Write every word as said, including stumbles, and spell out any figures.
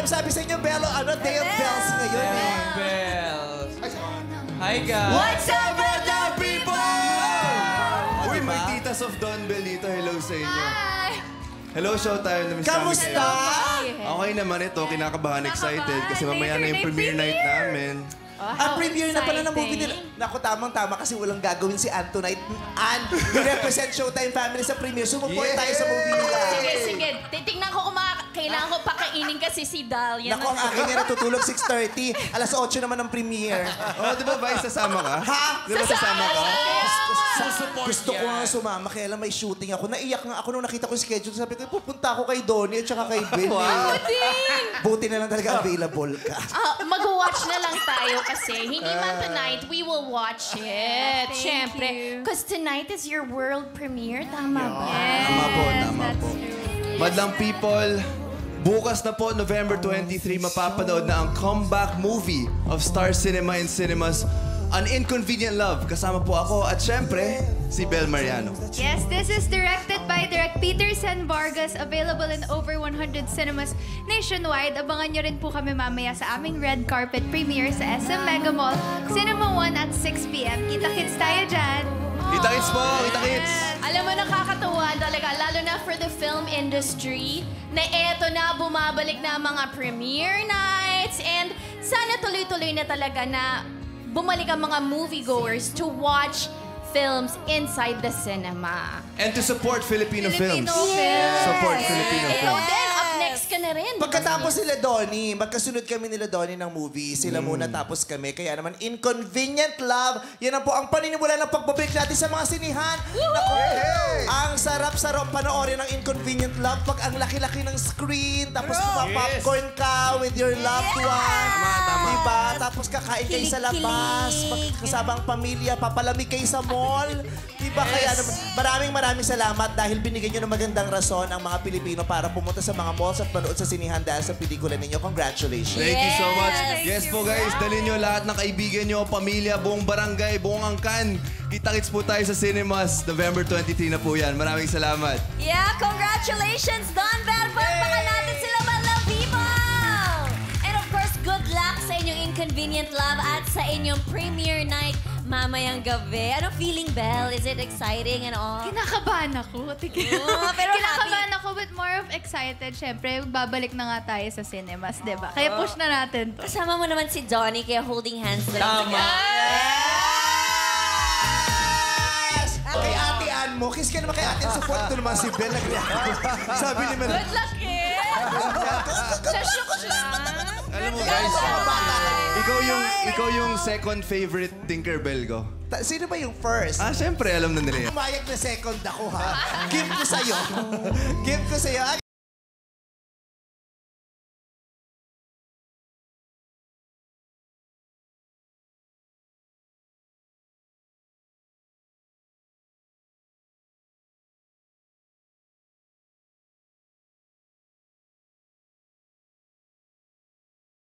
sabi sa inyo, Bello, ano, Day of Bells ngayon eh. Bells. Hi, guys. What's up, brother people? Uy, may titas of Don Belle dito. Hello sa inyo. Hi! Hello, Showtime. Namiss Kamusta? Okay naman ito. Kinakabahan, excited. Kasi mamaya na yung premiere night namin. Oh, Ang premiere na pala ng movie nila. Naku, tamang-tama kasi walang gagawin si Antonite. And represent Showtime family sa premiere. Sumuport Yeah. tayo sa movie nila. Sige, sige. Titignan ko kung maka- kailangan ko pakainin kasi si Dahlia. Naku, ang akin na natutulog six thirty. Alas otso naman ang premiere. Oh, di ba, Vice, sasama ka? Ha? Di ba sasama ka? Gusto ko nga sumama, kaya lang may shooting ako. Naiyak nga ako nung nakita ko yung schedule. Sabi ko, pupunta ako kay Donny at saka kay Belle. Wow. Din! Buti na lang talaga available ka. Ah, mag-watch na lang tayo kasi hindi man tonight, we will watch it. Thank Siyempre. you. Because tonight is your world premiere. Tama ba? Tama po, tama po. Madlang people, bukas na po, November twenty-three, mapapanood na ang comeback movie of Star Cinema and Cinemas, An Inconvenient Love. Kasama po ako at syempre, si Belle Mariano. Yes, this is directed by Direk Peter San Vargas, available in over one hundred cinemas nationwide. Abangan nyo rin po kami mamaya sa aming red carpet premiere sa S M Mega Mall, Cinema one at six p m Kita-kits tayo dyan! Kita-kits po! Kita-kits! Alam mo, nakakatuwa talaga, lalo na for the film industry, na eto na, bumabalik na ang mga premiere nights, and sana tuloy-tuloy na talaga na bumalik ang mga moviegoers to watch films inside the cinema. And to support Filipino, Filipino films. films. Support Filipino Ikaw films. din, up next ka na rin. Pagkatapos sila Donny, magkasunod kami nila Donny ng movie. Sila Mm. muna tapos kami. Kaya naman, Inconvenient Love. Yan ang po ang paninimula ng pagbabalik natin sa mga sinihan. Naku, ang sarap-sarap panoorin ng Inconvenient Love pag ang laki-laki ng screen. Tapos popcorn ka with your loved one. Diba? Tapos kakain kayo sa labas. Kilig-kilig. Kasama ang pamilya. Papalamig kayo sa mall. Diba? Kaya naman, maraming maraming salamat dahil binigyan nyo ng magandang rason ang mga Pilipino para pumunta sa mga malls at manood sa sinihan dahil sa pelikula ninyo. Congratulations. Thank you so much. Yes. Yes po guys, dalhin nyo lahat ng kaibigan nyo, pamilya, buong barangay, buong angkan. Kita-kits po tayo sa cinemas. November twenty-three na po yan. Maraming salamat. Yeah, congratulations, Don Belle. Palpakan natin sila, Madlang people! And of course, good luck sa inyong Inconvenient Love at sa inyong premiere night mamayang gabi. Anong feeling, Belle? Is it exciting and all? Kinakabahan ako. Tingnan. Oo, pero Kinakabahan ako but more of excited. Siyempre, babalik na nga tayo sa cinemas, di ba? Kaya push na natin to. Kasama mo naman si Donny, kaya holding hands na lang. Tama. Yes! Kay Ate Ann mo, kiss ka naman kay Ate Ann. Support ito naman si Belle. Sabi ni Mel. Good luck, eh! Nashook siya. Alam mo guys, ikaw yung ikaw yung second favorite Tinkerbell ko. Ta- Sino ba yung first? Ah, syempre alam na nila yan. Umayag na second ako, ha? Give ko sa'yo. Give ko sa'yo.